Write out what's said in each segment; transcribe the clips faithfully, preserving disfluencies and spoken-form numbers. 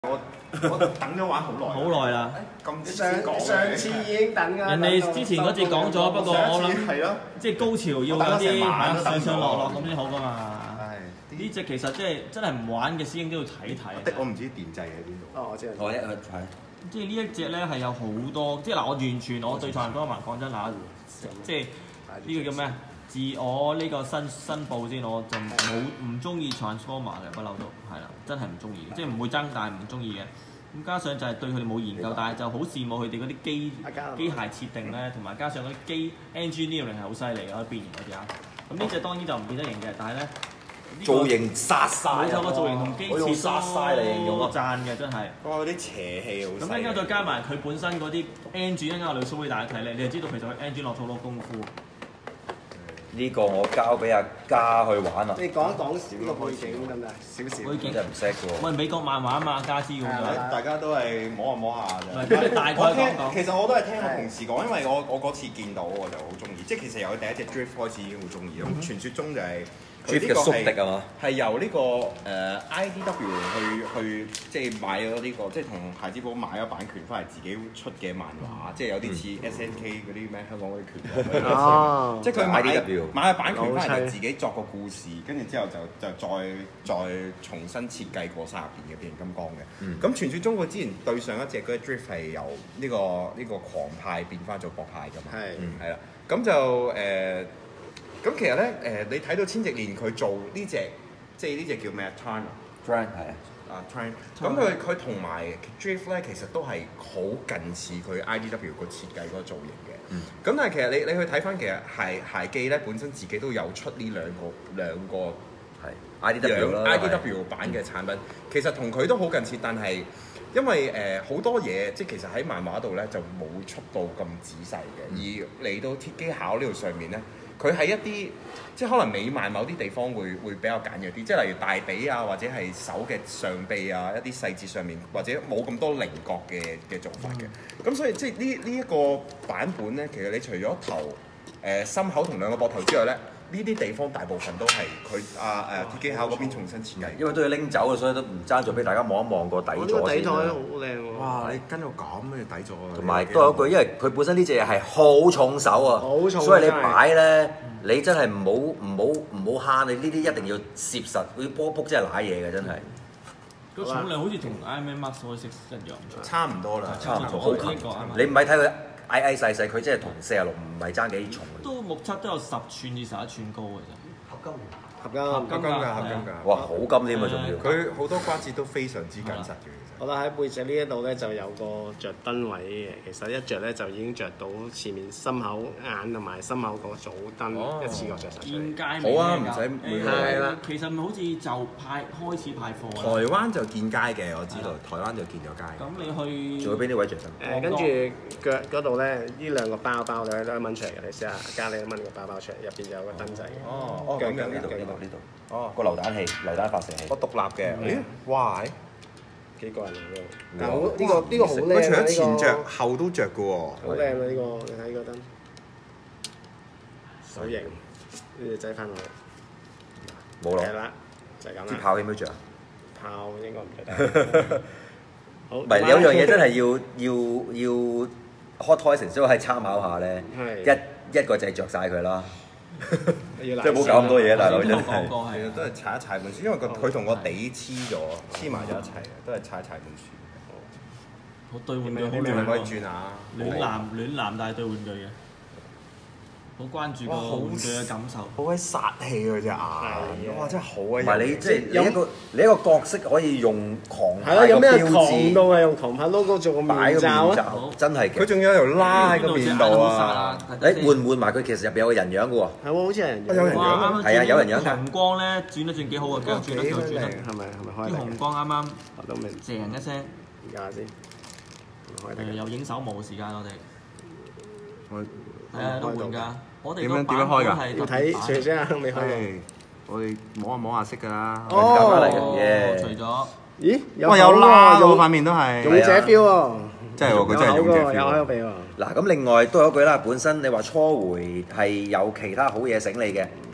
我我等咗玩好耐， 好耐啦。 咁上上次已經等㗎。 人哋之前嗰節講咗，不過我諗係咯， 即係高潮要有啲嚇上上落落咁先好噶嘛。 係呢隻其實即係真係唔玩嘅師兄都要睇睇。 的我唔知電掣喺邊度。 哦，我知啦。 我一去睇。 即係呢一隻咧係有好多，即係嗱，我完全我對長江文講真嗱，即係呢個叫咩？自我呢個申申報先，我就冇唔中意 Transformer 嘅，不嬲都係啦，真係唔中意，即係唔會爭，但係唔中意嘅。咁加上就係對佢哋冇研究，但係就好羨慕佢哋嗰啲機機械設定咧，同埋加上嗰啲機 engineering 係好犀利嘅，可以變形嗰啲啊。咁呢隻當然就唔變得形嘅，但係咧造型殺晒， 冇錯，個造型同機設殺晒嚟形容都啊！ 讚嘅真係。 哇！嗰啲邪氣好犀利。 咁一陣間再加埋佢本身嗰啲 engine，一陣間我哋 show 俾大家睇咧，你就知道其實佢 engine 落咗好多功夫。 呢個我交俾阿嘉去玩啦。 你講一講呢個背景得唔得？少少。 背景真係唔識嘅喎。 喂，美國漫畫啊嘛，家知㗎嘛。 大家都係摸下摸下啫。 唔係，大概我聽講講。 其實我都係聽我同事講，因為我我嗰次見到我就好中意，即係其實由佢第一隻 Drift 開始已經好中意。咁傳説中就係。 Drift 嘅宿敵啊嘛， 係由呢個誒 I D W 去去即係買咗呢個，即係同孩之寶買咗版權翻嚟自己出嘅漫畫，即係有啲似 S N K 嗰啲咩香港嗰啲權。 哦， 即係佢買 I D W 買咗版權翻嚟就自己作個故事，跟住之後就就再再重新設計過晒入邊嘅變形金剛嘅。咁傳説中佢之前對上一隻嗰隻 Drift 係由呢個呢個狂派變翻做博派㗎嘛。係係啦，咁就誒。咁其實咧，誒、呃、你睇到千直連佢做呢隻，即係呢隻叫咩啊 ？Tran 係啊， 啊 Tran。咁佢佢同埋 Drift 咧，其實都係好近似佢 I D W 個設計嗰個造型嘅。嗯。咁但係其實你你去睇翻，其實鞋鞋記咧本身自己都有出呢兩個兩個係 I D W 啦 I D W 版嘅產品，其實同佢都好近似，但係因為誒好、呃、多嘢，即係其實喺漫畫度咧就冇出到咁仔細嘅，嗯、而嚟到鐵機考呢度上面咧。佢喺一啲即係可能美漫某啲地方會會比較簡約啲，即係例如大髀啊，或者係手嘅上臂啊，一啲細節上面或者冇咁多稜角嘅嘅做法嘅。咁、嗯、所以即係呢呢一個版本咧，其實你除咗頭誒、呃、心口同兩個膊頭之外咧，呢啲地方大部分都係佢啊誒鐵機考嗰邊重新設計， 因為都要拎走啊，所以都唔爭咗俾大家望一望個底座先。 底座好靚喎！ 哇！你跟到咁嘅底座啊！ 同埋都有一句，因為佢本身呢隻嘢係好重手啊， 好重， 所以你擺咧，你真係唔好唔好唔好慳，你呢啲一定要攝實，嗰啲波卜真係揦嘢嘅真係。 個重量好似同 Iron Man Max 嗰隻一樣， 差唔多啦， 差唔多好近。 啱你唔係睇佢矮矮細細，佢真係同四十六唔係爭幾重。 都目測都有十寸至十一寸高嘅啫。 合金，合金， 合金㗎，合金㗎。 哇，好金添啊，仲要。 佢好多關節都非常之緊實嘅。 我覺得喺背脊呢一度咧就有個着燈位嘅，其實一着咧就已經着到前面心口眼同埋心口個組燈一次過着晒出嚟。 見街好啊，唔使每係啦。 其實好似就派開始派貨。 台灣就見街嘅，我知道。台灣就見咗街。 咁你去仲有邊啲位着身？ 誒，跟住腳嗰度咧，呢兩個包包咧都掹出嚟嘅，你試下加你一掹個包包出嚟，入邊就有個燈仔嘅。 哦，哦，咁樣呢度呢度呢度。哦，個榴彈器、榴彈發射器。 我獨立嘅。咦？哇！ 幾個人嚟㗎？但係好呢個呢個好靚啊！ 除咗前着，後都着嘅喎。 好靚啊！呢個你睇個燈，手型呢隻擠翻落去。 冇咯。 係啦，就係咁啦。 啲炮起唔起着啊？ 炮應該唔着得。好。 唔係有樣嘢真係要要要 hot toy 成都係參考下咧。 係。 一一個就係着晒佢啦。 即係唔好搞咁多嘢，大佬真係。 講過係都係踩一踩本書，因為個佢同個地黐咗，黐埋咗一齊嘅，都係踩一踩本書。 我對玩具好你咪可以亂轉下。 暖男暖男但係對玩具嘅，好關注個玩具嘅感受。 好鬼殺氣嗰隻眼，哇！真係好鬼。 唔係你即係你一個你一個角色可以用狂係咯，有咩狂誌到係用狂派 logo 做個面罩啊？ 真係佢仲有條拉喺個面度啊！ 誒換唔換埋佢？其實入邊有個人樣嘅喎。 係喎，好似係人樣。 有人樣啊！係啊，有人樣㗎。 紅光咧轉得轉幾好啊！幾轉得幾轉得。 係咪係咪開？ 啲紅光啱啱我都明。 謝人一聲。 而家先。 誒有影手模時間我哋。 我係啊，都換㗎。我哋點樣點樣開㗎？ 要睇除先啊，未開過。 我哋摸下摸下識㗎啦。 哦。 除咗。 咦？ 哇！有拉喎，塊面都係。 勇者 feel 喎。 真係喎，佢真係勇者 feel。 有口鼻喎。 嗱咁另外都有一句啦，本身你話初回係有其他好嘢醒你嘅，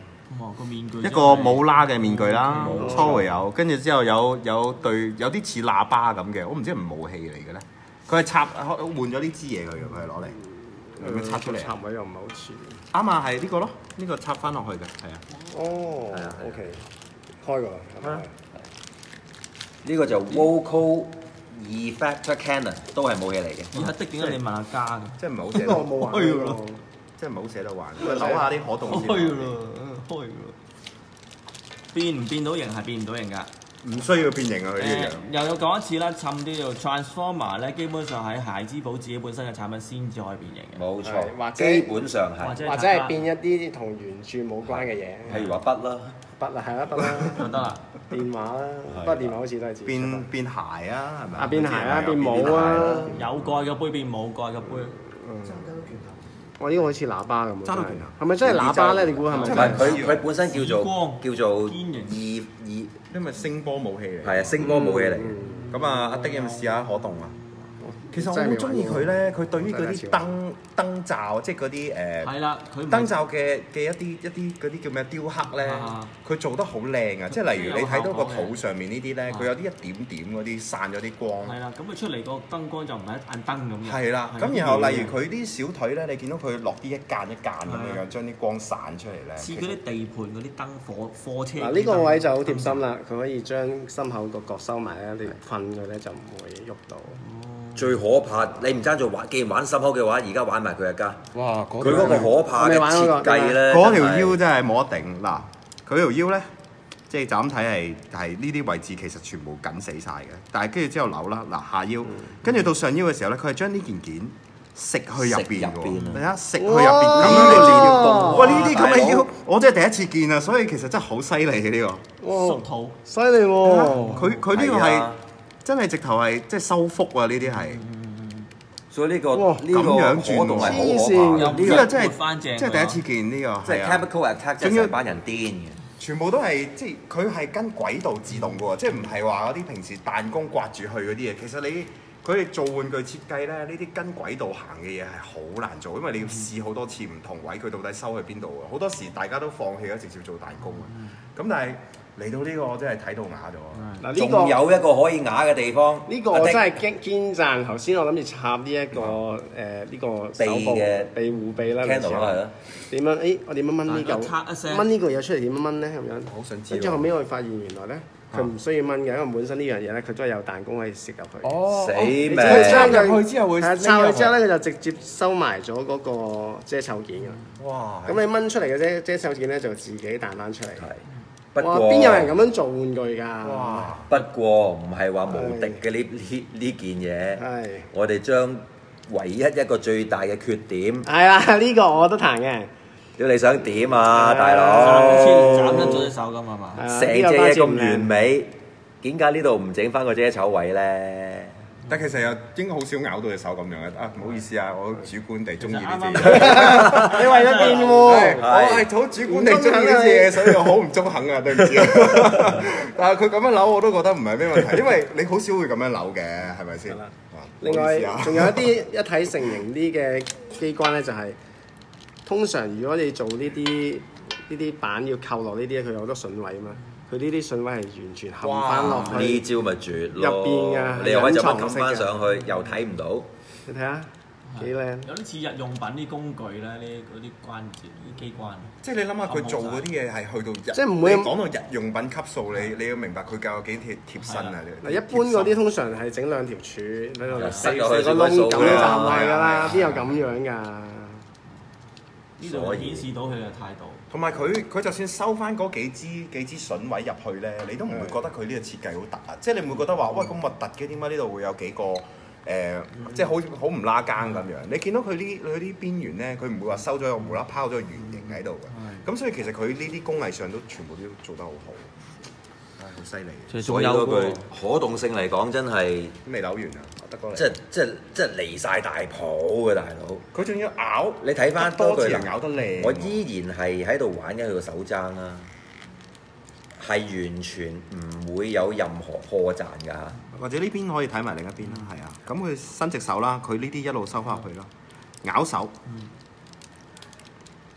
哦，個面具一個冇拉嘅面具啦，初會有，跟住之後有有對有啲似喇叭咁嘅，我唔知係唔武器嚟嘅咧。佢係插換咗呢支嘢佢嘅，佢係攞嚟。有冇插出嚟？ 插位又唔係好似。 啱啊，係呢個咯，呢個插翻落去嘅，係啊。 哦， 係啊 OK，開過啦。 呢個就 Vocal Effector Cannon 都係武器嚟嘅。 而家的點解你問阿嘉嘅？ 即係唔係好捨得？ 我冇玩開㗎咯， 即係唔係好捨得玩。扭下啲可動先。 開㗎咯，開㗎咯。變唔變到型係變唔到型㗎。 唔需要變形啊！佢呢誒樣。 又要講一次啦，浸啲叫 Transformer 咧，基本上喺孩之寶自己本身嘅產品先至可以變形嘅。 冇係或錯， 者基本上係， 或者或者係變一啲同原著冇關嘅嘢。 譬如話筆啦， 筆啊，係啦，筆啦， 就得啦。 電話啦，不過電話好似都係自己出變變鞋啊，係咪啊變鞋啊變帽啊有蓋嘅杯變冇蓋嘅杯。 我呢個好似喇叭咁喎， 揸到拳頭係咪真係喇叭咧？你估係咪真係真係？ 唔係佢佢本身叫做光叫做堅型二二因為聲波武器嚟。 係啊聲波武器嚟嘅。 嗯咁啊，阿迪有冇試下可動啊？其實我真係未好中意玩過佢咧，佢對於嗰啲真係超燈燈罩，即係嗰啲誒係啦，佢唔係燈罩嘅嘅一啲一啲嗰啲叫咩雕刻咧啊， 佢做得好靚啊！即係例如你睇到個有效果嘅肚上面呢啲咧， 啊佢有啲一點點嗰啲散咗啲光。 係啦，咁佢出嚟個燈光就唔係一盞燈咁嘅。 係啦， 係咁然後好例如佢啲小腿咧，你見到佢落啲一間一間咁樣樣，將啲光散出嚟咧。 似嗰啲地盤嗰啲燈火貨車。 嗱呢個位就好貼心啦，佢可以將心口個角收埋咧，你困佢咧就唔會喐到。 最可怕，你唔爭做玩，既然玩心口嘅話，而家玩埋佢阿家。 哇！ 佢嗰個可怕嘅設計咧， 嗰條真係腰真係冇得頂嗱，佢條腰咧，即係就咁睇係係呢啲位置其實全部緊死晒嘅，但係跟住之後扭啦，嗱下腰，跟住到上腰嘅時候咧，佢係將呢件件食去入邊食入邊喎， 啊你睇下食去入邊咁樣嚟練腰動，哇！呢啲咁嘅大佬腰我真係第一次見啊，所以其實真係好犀利嘅呢個， 縮肚。 犀利喎！ 佢佢呢個係係啊真係直頭係即係收腹啊！呢啲係。 所以呢個哇呢個咁樣轉可動係好黐線可怕又嘅， 呢個真係活返正即係第一次見呢個， 即係係啊 chemical attack，即係仲要成班人癲嘅。 全部都係即係佢係跟軌道自動嘅喎，即係唔係話嗰啲平時彈弓刮住去嗰啲嘢。其實你佢哋做玩具設計咧，呢啲跟軌道行嘅嘢係好難做，因為你要試好多次唔同位，佢到底收去邊度啊？好多時大家都放棄咗，直接做彈弓啊。咁但係嚟到呢個我真係睇到啞咗。 嗱呢仲個有一個可以啞嘅地方， 呢個我真係堅堅讚。頭先我諗住插呢一個誒呢個手部鼻嘅庇護臂啦， candle 啦，係咯。 點樣？誒我點樣掹呢嗱一嚓一聲嚿？掹呢個嘢出嚟點樣掹咧？咁樣。 好想知跟住後尾我發現原來咧，佢唔需要掹嘅，因為本身呢樣嘢咧，佢都係有彈弓可以攝入去。 哦死你命只係將入佢去之後會係啊拎入去插去之後咧，佢就直接收埋咗嗰個遮臭件㗎。 哇！ 咁你掹出嚟嘅遮遮臭件咧，就自己彈翻出嚟。 係，不哇！ 過邊有人咁樣做玩具㗎？ 哇！ 不過唔係話無敵嘅呢呢呢件嘢， 係我哋將唯一一個最大嘅缺點， 係啦，呢個我都彈嘅。 屌你想點啊，大係佬？ 斬得咗隻手咁係嘛？ 係啊成隻嘢咁完，美，點解呢度唔整翻個遮醜位咧？ 但其實又應該好少咬到隻手咁樣嘅。啊，唔好意思啊，我主觀地中意呢啱啱啲嘢。 你為咗變係喎， 我係好主觀地中意呢啲嘢，所以我好唔中肯啊，對唔住。但係佢咁樣扭我都覺得唔係咩問題，因為你好少會咁樣扭嘅，係咪先？ 係啦啊另外唔好意思啊仲有一啲一體成型啲嘅機關咧，就係通常如果你做呢啲呢啲板要扣落呢啲咧，佢有好多筍位啊嘛。佢呢啲筍位係完全冚翻落呢去。 招咪絕咯！ 入邊㗎你又可以就咁冚隱藏式嘅翻上去，又睇唔到。 你睇下幾靚。 有啲似日用品啲工具咧，呢嗰啲關節、啲機關。 即係你諗下佢做嗰啲嘢係去到日， 即係唔會你講到日用品級數，你你要明白佢夠幾貼貼身啊！ 嗱，一般嗰啲通常係整兩條柱喺度又四塞入去四個窿咁樣就唔係㗎啦， 係邊有咁樣㗎？ 呢度顯示到佢嘅態度。 同埋佢佢就算收翻嗰幾支幾支筍位入去咧，你都唔會覺得佢呢個設計好突啊！即係你唔會覺得話喂咁核突嘅，點解呢度會有幾個誒、呃即係好好唔拉更咁樣？你見到佢呢佢啲邊緣咧，佢唔會話收咗個無啦啦拋咗個圓形喺度嘅。咁所以其實佢呢啲工藝上都全部都做得好好。唉，好犀利！ 所以嗰句可動性嚟講，真係未扭完啊，德哥嚟。 即係即係即係離晒大譜嘅大佬。 佢仲要咬， 你睇翻多字句啦咬得靚。 我依然係喺度玩緊佢個手踭啦，係完全唔會有任何破綻㗎嚇。 或者呢邊可以睇埋另一邊啦，係啊。咁佢伸直手啦，佢呢啲一路收翻入去咯，咬手。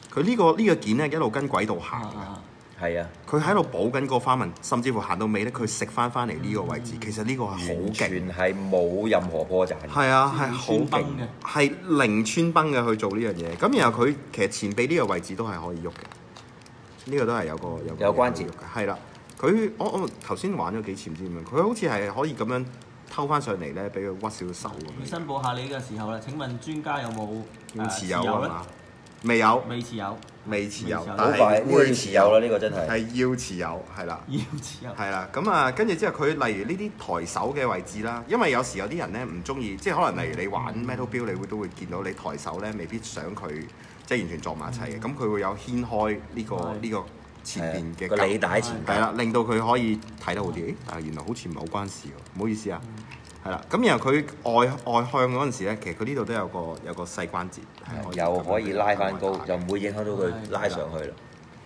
佢呢個呢個件咧一路跟軌道行㗎。 啊係啊， 佢喺度補緊個花紋，甚至乎行到尾咧，佢食翻翻嚟呢個位置。其實呢個係好勁， 完全係冇任何破綻。 係啊，係好零穿崩勁嘅， 係零穿崩嘅去做呢樣嘢。咁然後佢其實前臂呢個位置都係可以喐嘅，呢、個都係有個有個有關節喐嘅。係啦，佢我我頭先玩咗幾次唔知點樣，佢好似係可以咁樣偷翻上嚟咧，俾佢屈少少手咁樣。 申報下你嘅時候啦，請問專家有冇要持有誒啊嘛？未有， 未持有， 未持有未持有， 但係好快呢個會要持有啦，呢個真係。 係要持有，係啦。 要持有。 係啦，咁啊，跟住之後佢例如呢啲抬手嘅位置啦，因為有時有啲人咧唔中意，即係可能例如你玩 Metal Build，你會都會見到你抬手咧未必想佢即係完全撞埋一齊嘅，咁佢會有掀開呢個係呢個前邊嘅個夾履帶前係啦，令到佢可以睇得好啲。誒，但係原來好似唔係好關事喎，唔好意思啊。係啦，咁然後佢外外向嗰陣時咧，其實佢呢度都有個有個細關節，係又可以拉翻高， 咁樣又唔會影響到佢拉上去啦。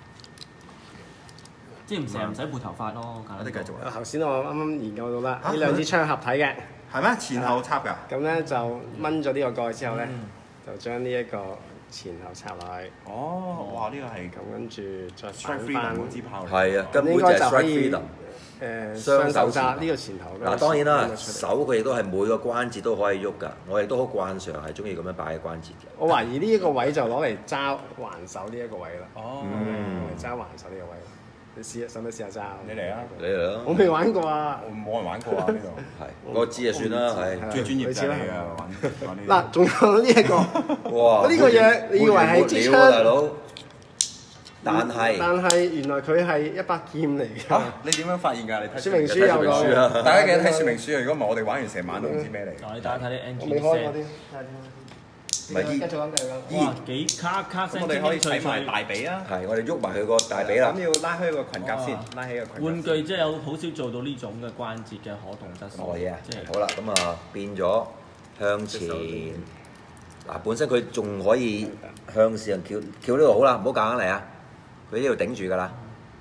即係唔成日唔使撥頭髮咯，簡單講我哋繼續啊， 頭先我啱啱研究到啦， 啊呢兩支槍合體嘅， 係咩？前後插㗎？ 咁咧就掹咗呢個蓋之後咧， 嗯就將呢一個前後插落去， 哦，哇！呢個係咁跟住再 Strike 反 Freedom 翻， 嗰支炮嚟。 係啊，根本應就係該就可 strike 以 freedom。 誒雙手雙手揸持呢個前頭。 嗱，當然啦， 拎咗出嚟手佢亦都係每個關節都可以喐㗎。我亦都好慣常係中意咁樣擺嘅關節嘅。 我懷疑呢一個位就攞嚟揸環手呢一個位啦， 哦， 嗯揸環手呢個位。你試下，使唔使試下揸？ 你嚟啊！ 你嚟啦， 我未玩過啊！ 我冇人玩過啊呢度。 係我知就算啦，係。 最專業就係你啊！玩玩呢啲嗱，仲有呢一個， 哇！ 呢個嘢你以為係支槍冇料啊大佬？但係但係原來佢係一把劍嚟㗎。 嚇！你點樣發現㗎？你睇說明書有說明書啊個， 大家記得睇說明書啊！如果唔係，我哋玩完成晚都唔知咩嚟。 嗱，你大家睇啲我 engine 未開過啲， 聲， 睇下點唔係依繼續講，繼續講。 哇幾卡卡聲， 咁我哋可以睇埋脆脆大髀啊！ 係我哋喐埋佢個大髀啦咁。要拉開個裙甲先哇， 拉起個裙甲先。 玩具即係有好少做到呢種嘅關節嘅可動質素。 哦嘢， 即係好啦，咁啊變咗向前。嗱，本身佢仲可以向上翹翹呢度好啦，唔好夾硬嚟啊！佢呢度頂住㗎啦。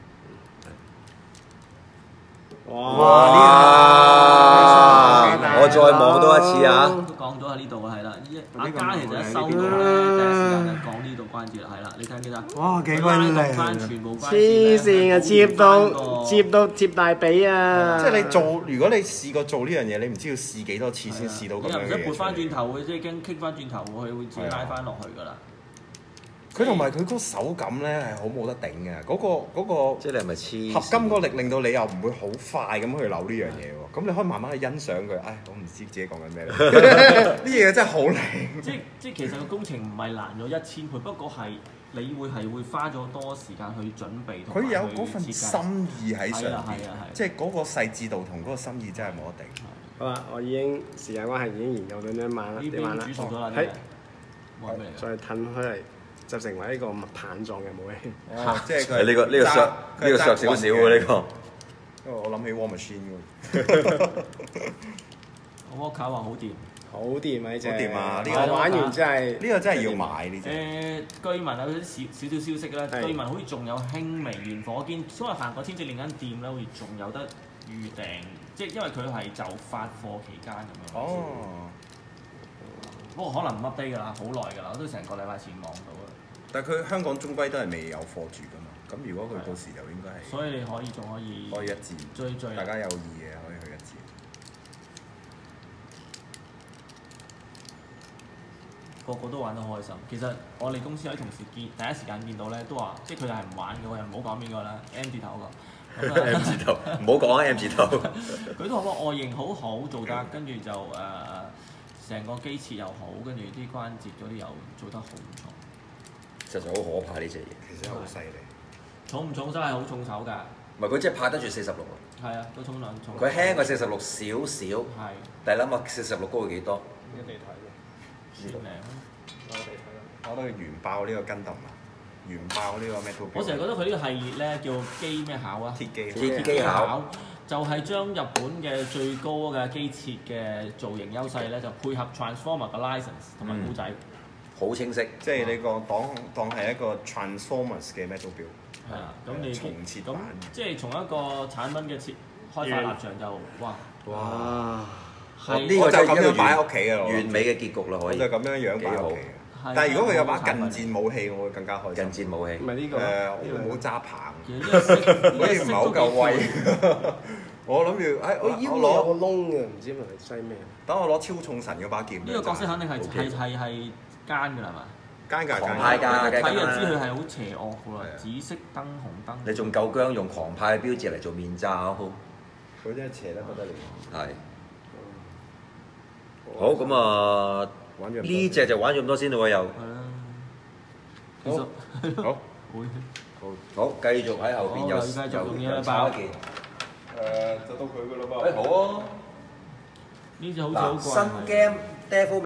哇！ 哇！我再望多一次啊！ 都講咗喺呢度啦，係啦。依阿嘉其實一收到咧，第一時間就講呢度關節啦，係啦。你睇唔記得？ 哇幾佢拉動翻全部關節黐咧線啊！接到接到貼大髀啊！ 即係你做，如果你試過做呢樣嘢，你唔知要試幾多次先試到咁樣嘅嘢你又唔使撥翻出嚟轉頭嘅，即係驚棘翻轉頭，佢會自己拉翻落去㗎啦。 佢同埋佢嗰個手感咧係好冇得頂嘅，嗰、個嗰、 即係你係咪黐個合金嗰個力令到你又唔會好快咁去扭呢樣嘢喎，咁你可以慢慢去欣賞佢。唉，我唔知自己講緊咩咧，呢嘢真係好靚。 即即其實個工程唔係難咗一千倍，不過係你會係會花咗多時間去準備同埋佢有去嗰份設計心意喺上係啊係邊啊係， 即係嗰個細緻度同嗰個心意真係冇得頂。 好啦，我已經時間關係已經研究到點樣玩啦， 呢點玩啦邊煮熟咗啦， 係呢個冇咩嚟㗎。 再褪開嚟，就成為一個棒狀嘅武器。 哦，即係佢係呢個呢個削呢個削少少喎呢個。 因為我諗起 War Machine 喎。 我卡話好掂。 好掂啊！呢隻好掂啊呢個我玩完真係呢個真係要買呢隻。 誒，據聞有啲少少少消息啦， 係據聞好似仲有輕微燃火，見因為行過天際另一間店咧，好似仲有得預訂，即係因為佢係就發貨期間咁樣。 哦。 不過可能唔 update 㗎啦，好耐㗎啦，我都成個禮拜前望到啦。 但係佢香港終歸都係未有貨住㗎嘛，咁如果佢到時就應該係所以你可以仲可以可以一致， 追追大家有意嘅可以去一致。 個個都玩得開心。其實我哋公司有啲同事見第一時間見到咧，都話即係佢哋係唔玩嘅，又唔好講邊個啦 ，M 字頭個。 M 字頭，唔好講啊 M 字頭。 佢都話外形好好做得，跟住就誒成、個機設又好，跟住啲關節嗰啲又做得好唔錯。 實在好可怕呢隻嘢。 其實好犀利。 重唔重真係好重手㗎。 唔係佢真係拍得住四十六啊！ 係啊，個重量重。 佢輕過四十六少少， 係但係諗下四十六高佢幾多？ 一地睇嘅， 算靚。 我地睇啦。 我覺得原爆呢個跟揼啊，原爆呢個 metal。 我成日覺得佢呢個系列咧叫機咩考啊？ 鐵機。 鐵機考就係將日本嘅最高嘅機設嘅造型優勢咧，就配合 Transformer 嘅 license 同埋古仔。 好清晰。 即係你個當當係一個 Transformers 嘅 metal 表。 係啊，咁你重設版咁即係從一個產品嘅設開發立場就哇哇！ 係呢個我就咁樣真係一個擺喺屋企㗎咯完美嘅結局啦，可以。 我就咁樣樣幾好擺喺屋企。 但係如果佢有把近戰武器，我會更加開心。 近戰武器唔。係呢個誒， 呢我冇揸棒， 其實呢個色好似唔係好夠威。我諗住，誒， 個腰我有個攞， 窿嘅，唔知係咪西咩？ 等我攞超重神嗰把劍。 呢個角色肯定係 OK 係係係奸㗎啦，係嘛？ 奸㗎， 狂派奸㗎一睇就梗係知佢係好邪惡㗎啦係啊， 紫色燈紅燈。 你仲夠姜用狂派嘅標誌嚟做面罩， 佢真係邪得不得了。 係。好咁啊， 玩咗咁多呢只就玩咗咁多先咯喎，又係啦。其實好， 會好繼續喺後邊又好又繼續用嘢又啦爆炒一件。 誒，就到佢㗎咯誒好啊！ 呢隻好似好嗱， 貴。 新 game Devil